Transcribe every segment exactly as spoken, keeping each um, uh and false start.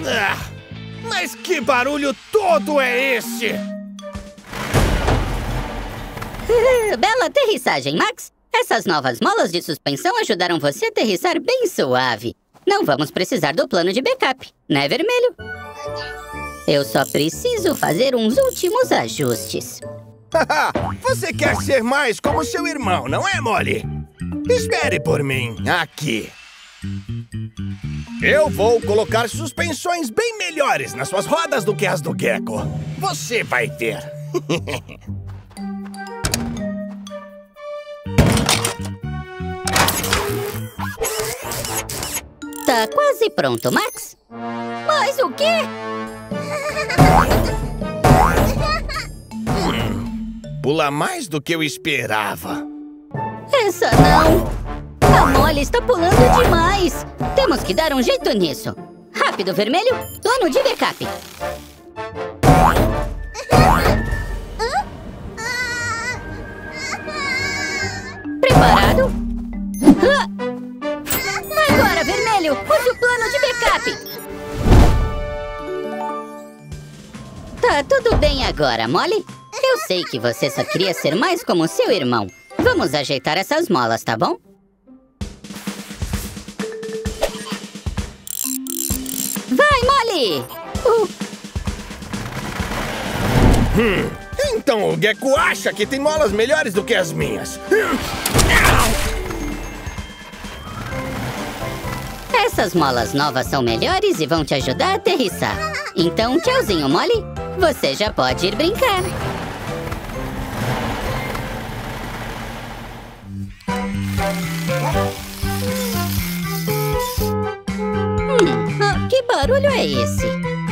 Ah, mas que barulho todo é esse? Bela aterrissagem, Max. Essas novas molas de suspensão ajudaram você a aterrissar bem suave. Não vamos precisar do plano de backup, né, Vermelho? Eu só preciso fazer uns últimos ajustes. Você quer ser mais como seu irmão, não é, Molly? Espere por mim, aqui. Eu vou colocar suspensões bem melhores nas suas rodas do que as do Gecko. Você vai ver. Tá quase pronto, Max. Mas o quê? Hum, pula mais do que eu esperava. Essa não. A Molly está pulando demais. Temos que dar um jeito nisso. Rápido, Vermelho. Plano de backup. Preparado? Agora, Vermelho, use o plano de backup. Tá tudo bem agora, Molly. Eu sei que você só queria ser mais como seu irmão. Vamos ajeitar essas molas, tá bom? Vai, Molly! Uh. Hum, então o Gecko acha que tem molas melhores do que as minhas. Essas molas novas são melhores e vão te ajudar a aterrissar. Então, tchauzinho, Molly. Você já pode ir brincar. Hum, ah, que barulho é esse?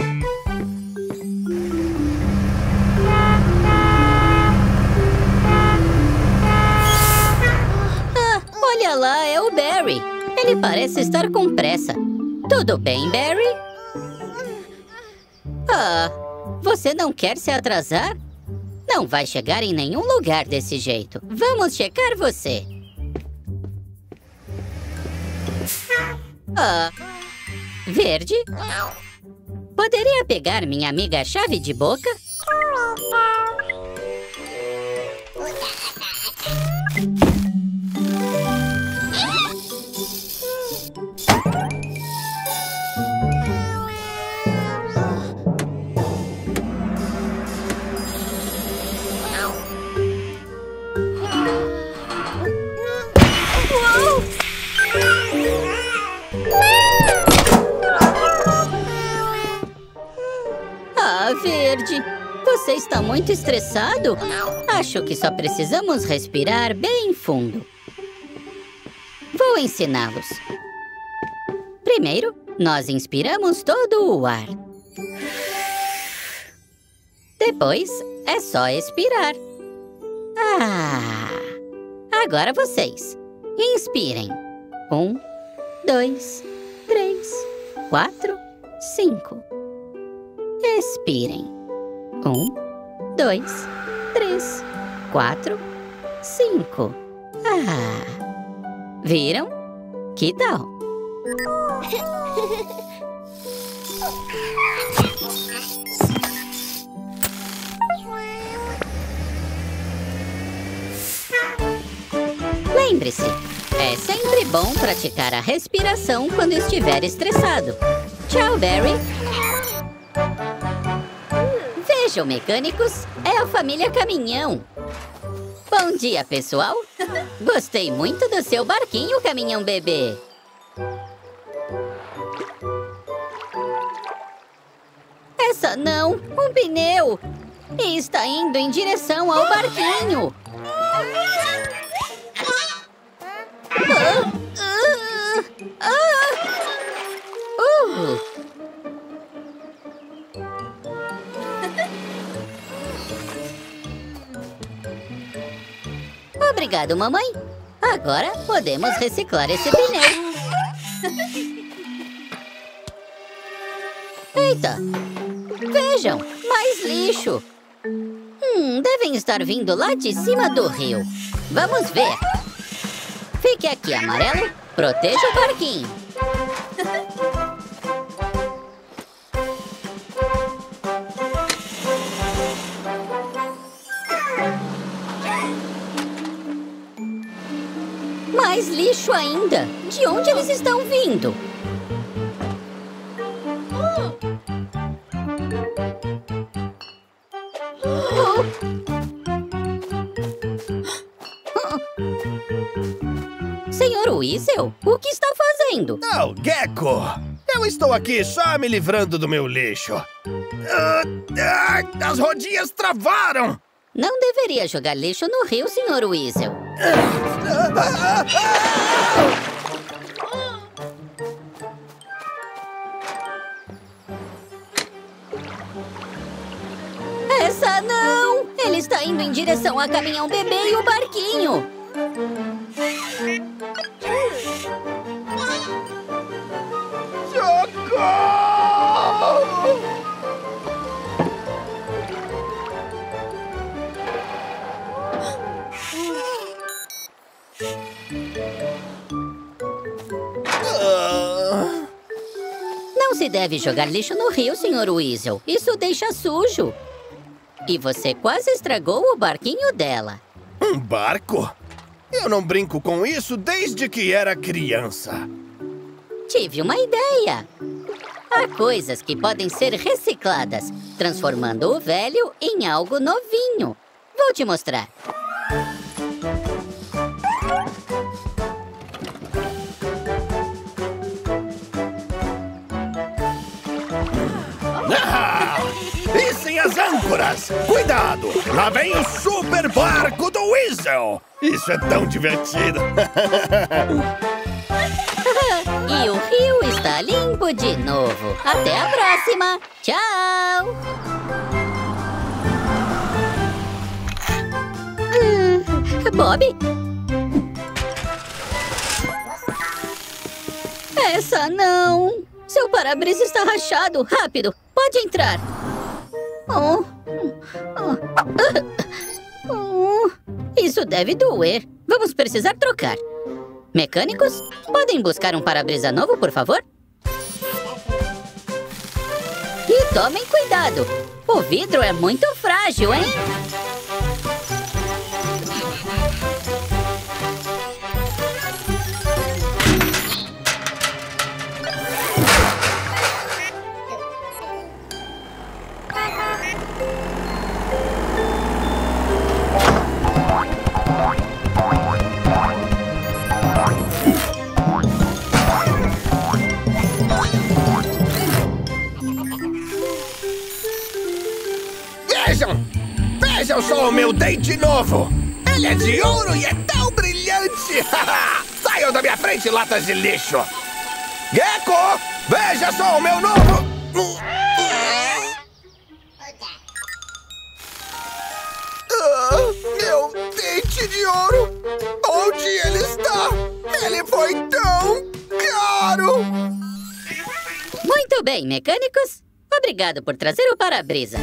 Ah, olha lá, é o Barry. Ele parece estar com pressa. Tudo bem, Barry? Ah, você não quer se atrasar? Não vai chegar em nenhum lugar desse jeito. Vamos checar você. Ah, Verde? Poderia pegar minha amiga chave de boca? Verde, você está muito estressado? Acho que só precisamos respirar bem fundo. Vou ensiná-los. Primeiro, nós inspiramos todo o ar. Depois, é só expirar. Ah! Agora vocês. Inspirem. Um, dois, três, quatro, cinco. Expirem. Um, dois, três, quatro, cinco. Ah! Viram? Que tal? Lembre-se, é sempre bom praticar a respiração quando estiver estressado. Tchau, Barry! Vejam, mecânicos, é a família Caminhão. Bom dia, pessoal. Gostei muito do seu barquinho, Caminhão Bebê. Essa não, um pneu. E está indo em direção ao barquinho. Ah, ah, ah. Uh. Obrigado, mamãe. Agora podemos reciclar esse pneu. Eita! Vejam, mais lixo. Hum, devem estar vindo lá de cima do rio. Vamos ver. Fique aqui, Amarelo. Proteja o barquinho. mais lixo ainda. De onde eles estão vindo? Senhor Weasel, o que está fazendo? Oh, Gecko! Eu estou aqui só me livrando do meu lixo. Ah, ah, as rodinhas travaram! Não deveria jogar lixo no rio, senhor Weasel. Ah, ah, ah, Essa não! Ele está indo em direção a caminhão bebê e o barquinho. Socorro! Não se deve jogar lixo no rio, senhor Weasel. Isso deixa sujo. E você quase estragou o barquinho dela. Um barco? Eu não brinco com isso desde que era criança. Tive uma ideia. Há coisas que podem ser recicladas, transformando o velho em algo novinho. Vou te mostrar. Ah! E sem as âncoras! Cuidado! Lá vem o super barco do Weasel! Isso é tão divertido! E o rio está limpo de novo. Até a próxima! Tchau! Ah, Bob? Essa não! Seu para-brisa está rachado! Rápido! Pode entrar! Oh. Oh. Oh. Isso deve doer. Vamos precisar trocar. Mecânicos, podem buscar um para-brisa novo, por favor? E tomem cuidado. O vidro é muito frágil, hein? Vejam! Vejam só o meu dente novo! Ele é de ouro e é tão brilhante! Saiam da minha frente, latas de lixo! Gecko! Veja só o meu novo... Ah, meu dente de ouro! Onde ele está? Ele foi tão caro! Muito bem, mecânicos. Obrigado por trazer o para-brisa.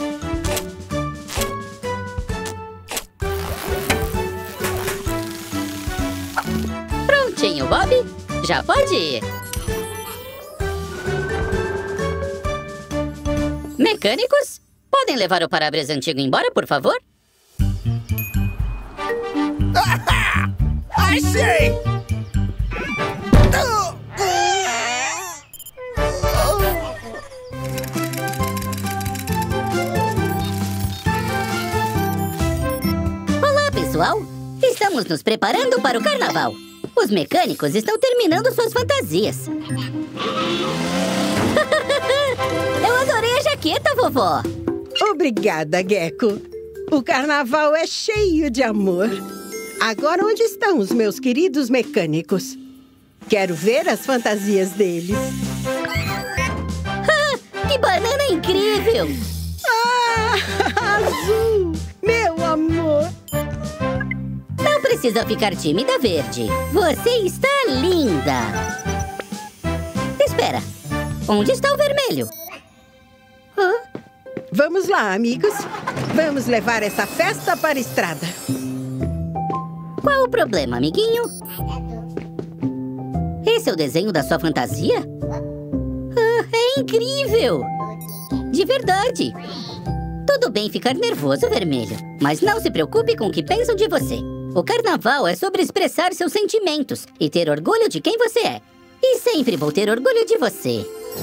Prontinho, Bob. Já pode ir. Mecânicos, podem levar o para-brisa antigo embora, por favor? Ah, achei! Olá, pessoal! Estamos nos preparando para o carnaval. Os mecânicos estão terminando suas fantasias. Eu adorei a jaqueta, vovó! Obrigada, Gecko. O carnaval é cheio de amor. Agora, onde estão os meus queridos mecânicos? Quero ver as fantasias deles. Ah, que banana incrível! Ah, azul! Meu amor! Não precisa ficar tímida, Verde. Você está linda! Espera, onde está o vermelho? Hã? Vamos lá, amigos. Vamos levar essa festa para a estrada. Qual o problema, amiguinho? Esse é o desenho da sua fantasia? Ah, é incrível! De verdade! Tudo bem ficar nervoso, Vermelho, mas não se preocupe com o que pensam de você. O carnaval é sobre expressar seus sentimentos e ter orgulho de quem você é. E sempre vou ter orgulho de você.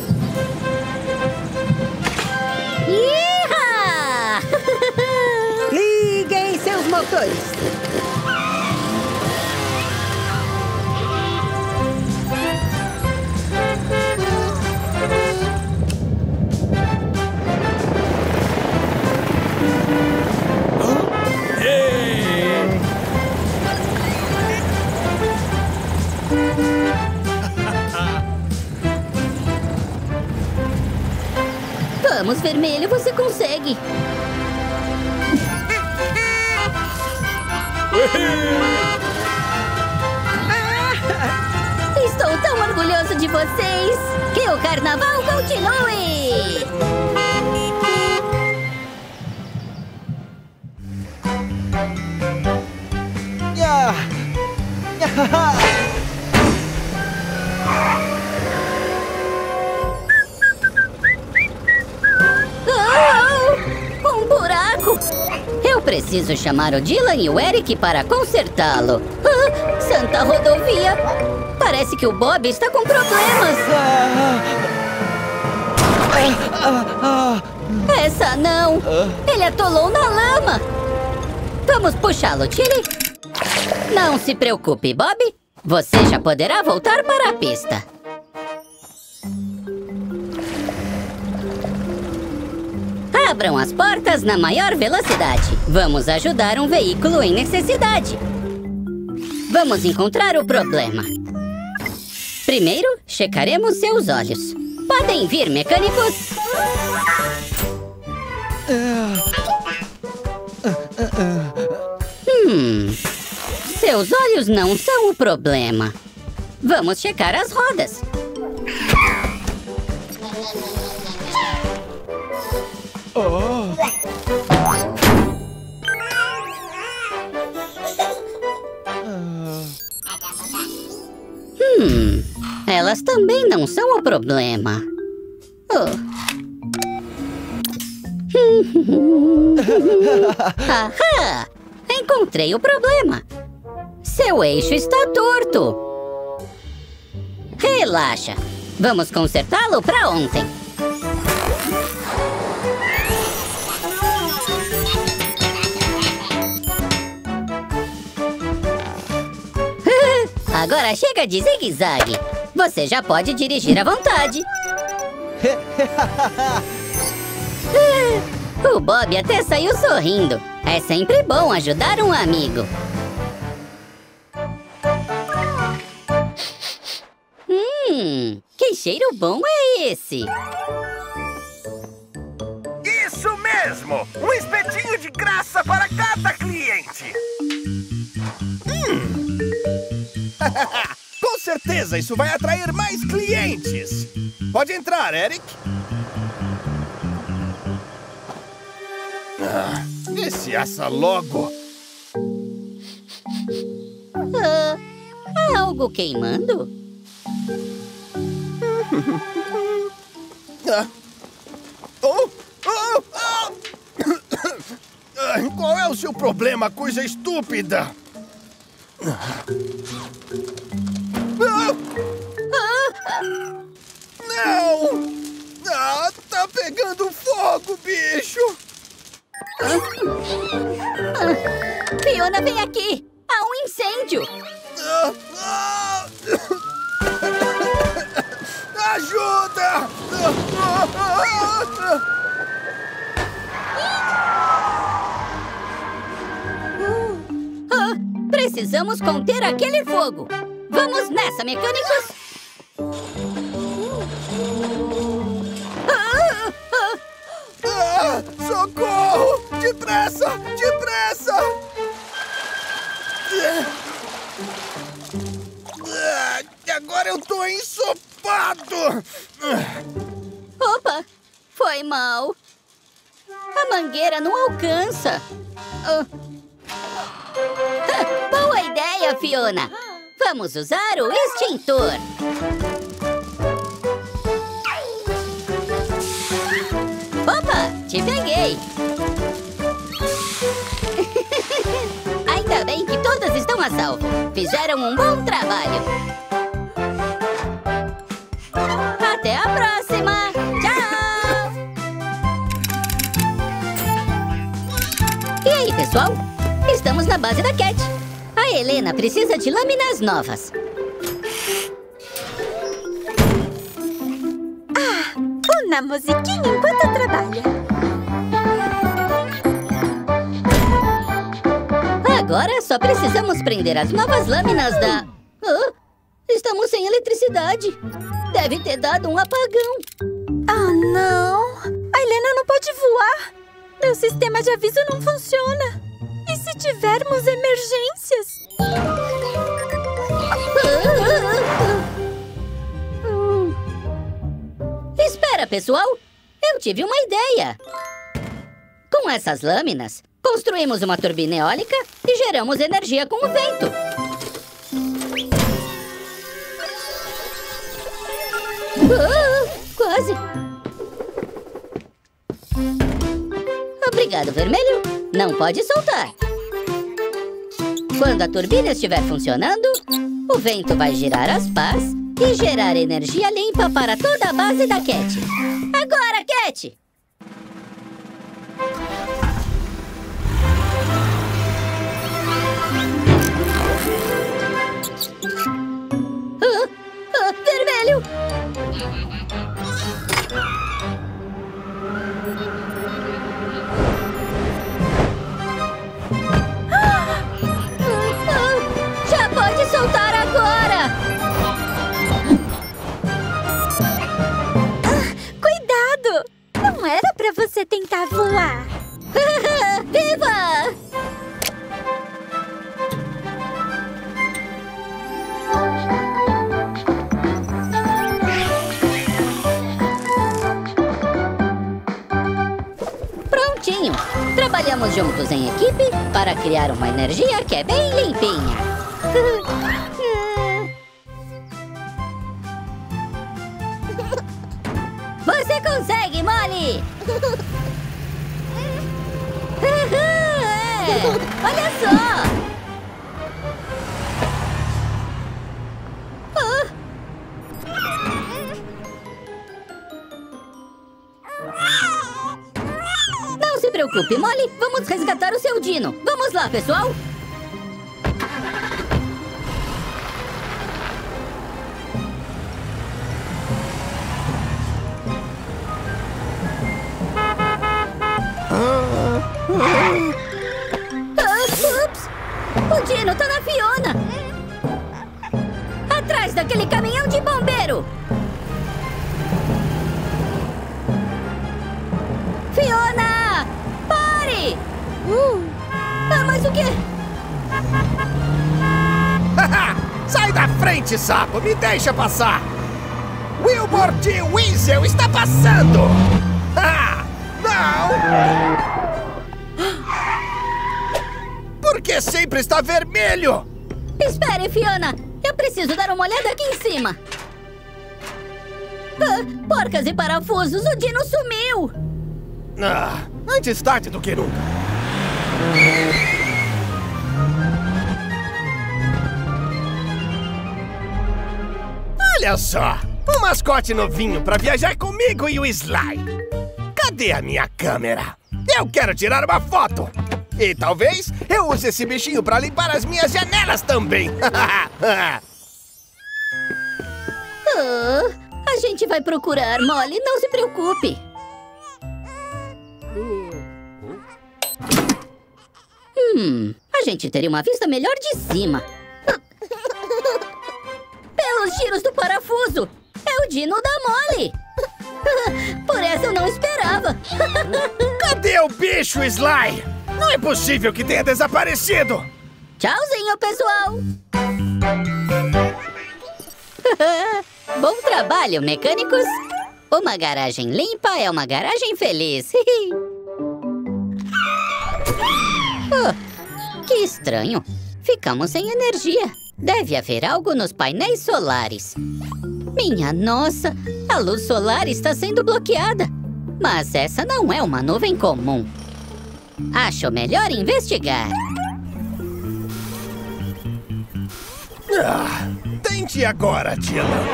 Iha! Liguem seus motores. Vamos, Vermelho, você consegue. Estou tão orgulhoso de vocês. Que o carnaval continue! Oh, um buraco! Eu preciso chamar o Dylan e o Eric para consertá-lo. Ah, Santa Rodovia! Parece que o Bob está com problemas. Essa não! Ele atolou na lama! Vamos puxá-lo, Tilly? Não se preocupe, Bob. Você já poderá voltar para a pista. Abram as portas na maior velocidade. Vamos ajudar um veículo em necessidade. Vamos encontrar o problema. Primeiro, checaremos seus olhos. Podem vir, mecânicos. Hum... Seus olhos não são o problema. Vamos checar as rodas. Oh. Hum, elas também não são o problema. Oh. Ahá! Encontrei o problema. Seu eixo está torto. Relaxa. Vamos consertá-lo para ontem. Agora chega de zigue-zague. Você já pode dirigir à vontade. O Bob até saiu sorrindo. É sempre bom ajudar um amigo. Hum, que cheiro bom é esse? Isso mesmo! Um espetinho de graça para cada cliente! Hum. Com certeza isso vai atrair mais clientes! Pode entrar, Eric! Ah, vê se assa logo! Ah, há algo queimando? Ah. Oh, oh, oh. Qual é o seu problema, coisa estúpida? Ah. Não! Ah, tá pegando fogo, bicho! Ah, Fiona, vem aqui! Há um incêndio! Ah, ah. Ajuda! Ah, precisamos conter aquele fogo! Vamos nessa, mecânicos! Ah, ah. Ah, socorro! Depressa! Depressa! Ah, agora eu tô ensopado! Opa! Foi mal! A mangueira não alcança! Ah. Ah, boa ideia, Fiona! Vamos usar o extintor! Opa! Te peguei! Ainda bem que Todos estão a salvo. Fizeram um bom trabalho. Até a próxima. Tchau! E aí, pessoal? Estamos na base da Cat. A Helena precisa de lâminas novas. Ah, uma musiquinha enquanto trabalha. Agora só precisamos prender as novas lâminas da... Oh, estamos sem eletricidade. Deve ter dado um apagão. Ah, não. A Helena não pode voar. Meu sistema de aviso não funciona. E se tivermos emergências? Espera, pessoal. Eu tive uma ideia. Com essas lâminas, construímos uma turbina eólica e geramos energia com o vento. Uh, quase. Obrigado, Vermelho. Não pode soltar. Quando a turbina estiver funcionando, o vento vai girar as pás e gerar energia limpa para toda a base da Cat. Agora, Cat! Ah, ah, vermelho! Já pode soltar agora! Ah, cuidado! Não era pra você tentar voar. Viva! Prontinho! Trabalhamos juntos em equipe para criar uma energia que é bem limpinha. Você consegue, Molly! É, olha só! Ah. Não se preocupe, Molly. Vamos resgatar o seu Dino. Vamos lá, pessoal! Ah, ups! O Dino tá na Fiona! Atrás daquele caminhão de bombeiro! Fiona! Pare! Uh. Ah, mas o quê? Sai da frente, sapo! Me deixa passar! Wilbur de Weasel está passando! Não! Por que sempre está vermelho? Espere, Fiona! Eu preciso dar uma olhada aqui em cima! Ah, porcas e parafusos! O Dino sumiu! Ah, antes tarde do que nunca! Olha só! Um mascote novinho para viajar comigo e o Sly! Cadê a minha câmera? Eu quero tirar uma foto! E talvez eu use esse bichinho para limpar as minhas janelas também! Oh, a gente vai procurar, Molly. Não se preocupe. Hum, a gente teria uma vista melhor de cima. Pelos giros do parafuso. É o Dino da Molly. Por essa eu não esperava. Cadê o bicho, Sly? Não é possível que tenha desaparecido! Tchauzinho, pessoal! Bom trabalho, mecânicos! Uma garagem limpa é uma garagem feliz. Oh, que estranho! Ficamos sem energia. Deve haver algo nos painéis solares. Minha nossa! A luz solar está sendo bloqueada. Mas essa não é uma nuvem comum. Acho melhor investigar. Ah, tente agora, Dylan.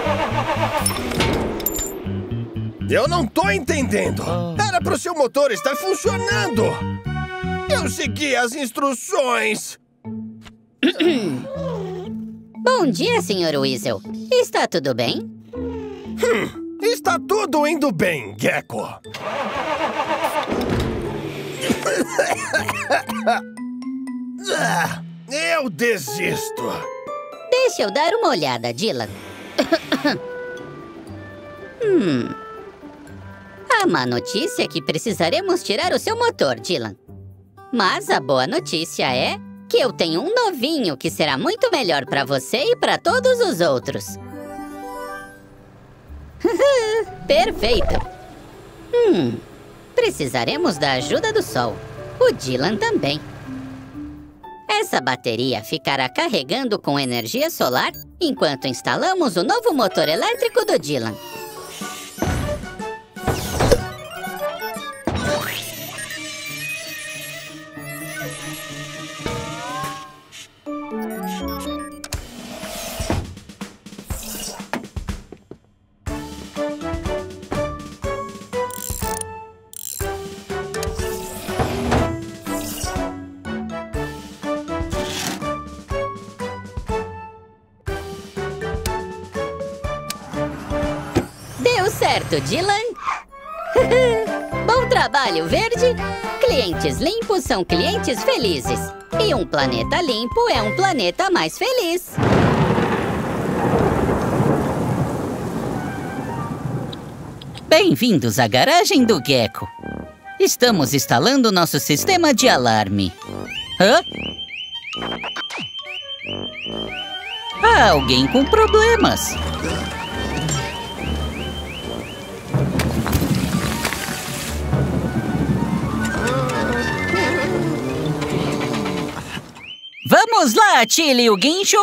Eu não tô entendendo. Era pro seu motor estar funcionando. Eu segui as instruções. Bom dia, senhor Weasel. Está tudo bem? Hum, está tudo indo bem, Gecko. Ah, eu desisto. Deixa eu dar uma olhada, Dylan. hum. A má notícia é que precisaremos tirar o seu motor, Dylan. Mas a boa notícia é que eu tenho um novinho que será muito melhor para você e para todos os outros. Perfeito. Hum, precisaremos da ajuda do sol. O Dylan também. Essa bateria ficará carregando com energia solar enquanto instalamos o novo motor elétrico do Dylan. Certo, Dylan? Bom trabalho, Verde! Clientes limpos são clientes felizes. E um planeta limpo é um planeta mais feliz. Bem-vindos à garagem do Gecko. Estamos instalando nosso sistema de alarme. Hã? Há alguém com problemas. Vamos lá, Tilly, o guincho!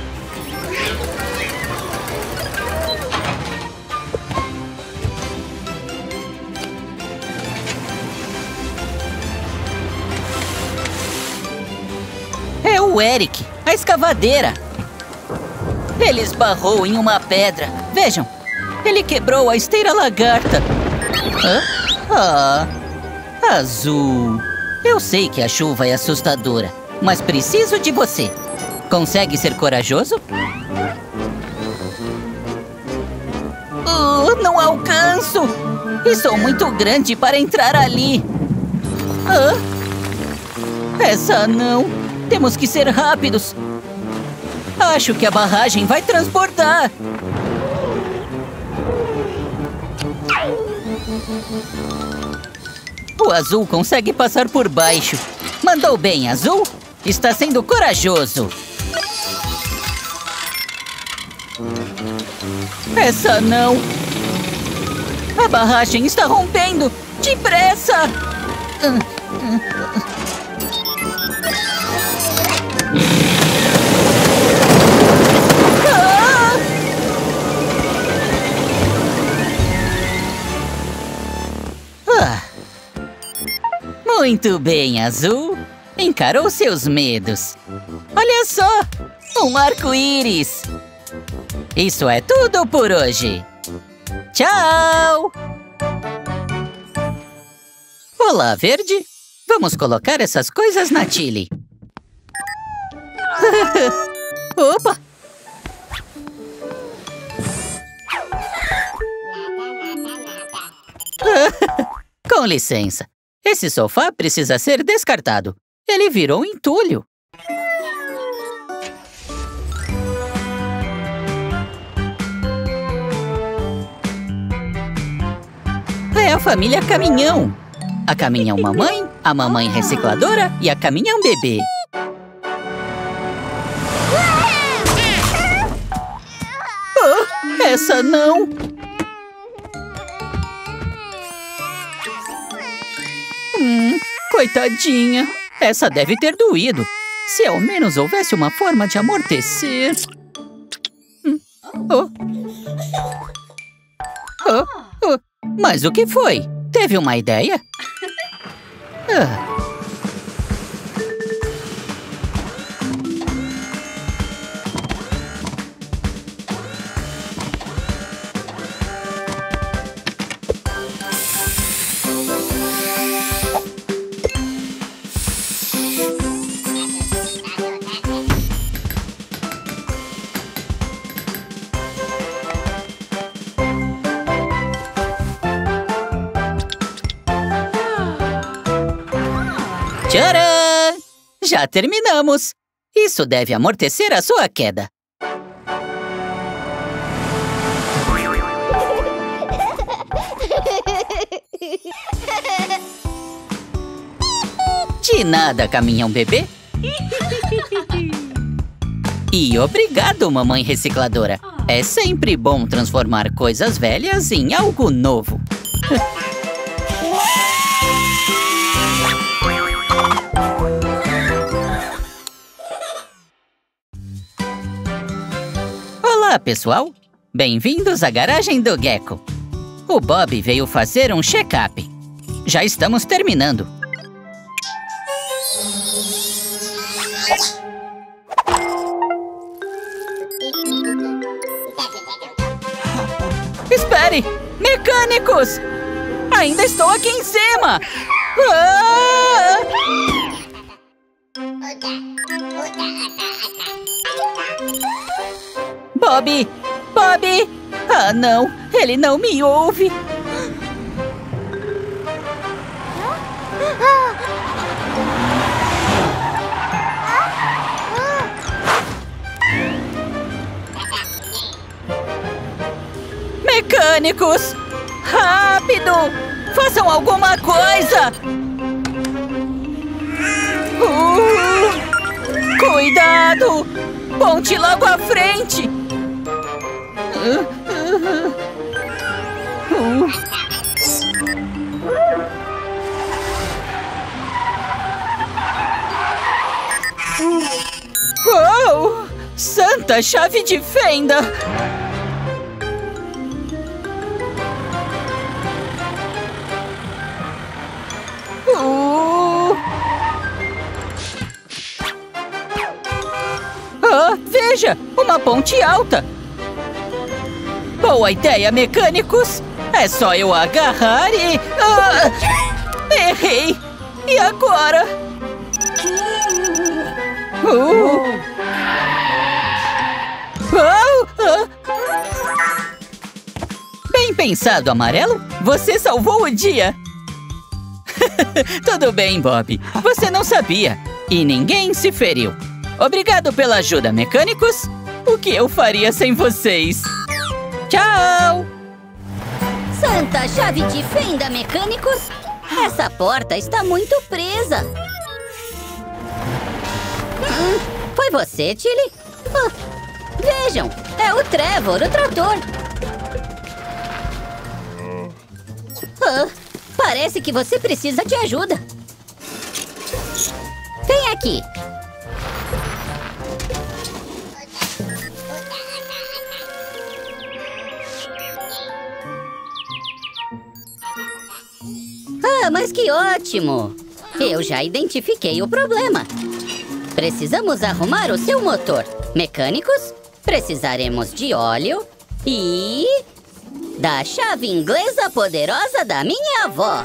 É o Eric, a escavadeira. Ele esbarrou em uma pedra. Vejam, ele quebrou a esteira lagarta. Hã? Ah, Azul. Eu sei que a chuva é assustadora, mas preciso de você. Consegue ser corajoso? Oh, não alcanço! E sou muito grande para entrar ali. Ah, essa não. Temos que ser rápidos. Acho que a barragem vai transbordar. O Azul consegue passar por baixo. Mandou bem, Azul. Está sendo corajoso. Essa não. A barragem está rompendo. Depressa! Ah. Muito bem, Azul. Encarou seus medos. Olha só! Um arco-íris! Isso é tudo por hoje. Tchau! Olá, Verde. Vamos colocar essas coisas na Tilly. Opa! Com licença. Esse sofá precisa ser descartado. Ele virou entulho. É a família Caminhão. A Caminhão Mamãe, a Mamãe Recicladora e a Caminhão Bebê. Oh, essa não! Hum, coitadinha. Essa deve ter doído. Se ao menos houvesse uma forma de amortecer. Hum. Oh. Oh. Oh. Mas o que foi? Teve uma ideia? Ah. Tcharam! Já terminamos! Isso deve amortecer a sua queda. De nada, caminhão bebê. E obrigado, mamãe recicladora. É sempre bom transformar coisas velhas em algo novo. Olá, pessoal! Bem-vindos à garagem do Gecko. O Bob veio fazer um check-up. Já estamos terminando. Espere! Mecânicos! Ainda estou aqui em cima! Ah! Bob! Bob! Ah, não! Ele não me ouve! Mecânicos! Rápido! Façam alguma coisa! Uh, cuidado! Ponte logo à frente! Uh, uh, uh. Uou! Santa chave de fenda! Uh. Ah, veja! Uma ponte alta! Boa ideia, mecânicos! É só eu agarrar e... Ah, errei! E agora? Uh. Oh, ah. Bem pensado, Amarelo! Você salvou o dia! Tudo bem, Bob. Você não sabia. E ninguém se feriu. Obrigado pela ajuda, mecânicos. O que eu faria sem vocês? Tchau! Santa chave de fenda, mecânicos! Essa porta está muito presa. Hum, foi você, Tilly? Ah, vejam, é o Trevor, o trator. Ah, parece que você precisa de ajuda. Vem aqui. Ah, mas que ótimo! Eu já identifiquei o problema. Precisamos arrumar o seu motor. Mecânicos, precisaremos de óleo e... da chave inglesa poderosa da minha avó.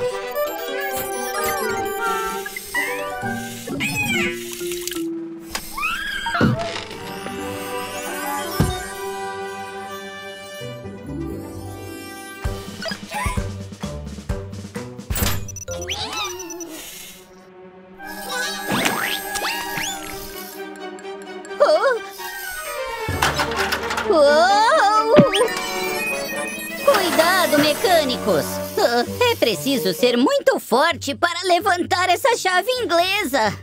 Uou! Cuidado, mecânicos! É preciso ser muito forte para levantar essa chave inglesa.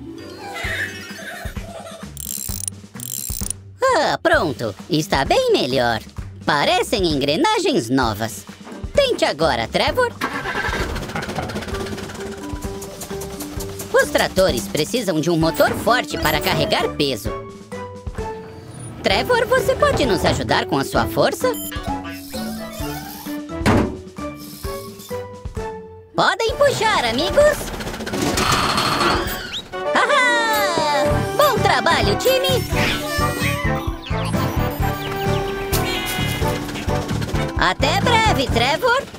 Ah, pronto. Está bem melhor. Parecem engrenagens novas. Tente agora, Trevor. Os tratores precisam de um motor forte para carregar peso. Trevor, você pode nos ajudar com a sua força? Podem puxar, amigos! Haha! Bom trabalho, time! Até breve, Trevor!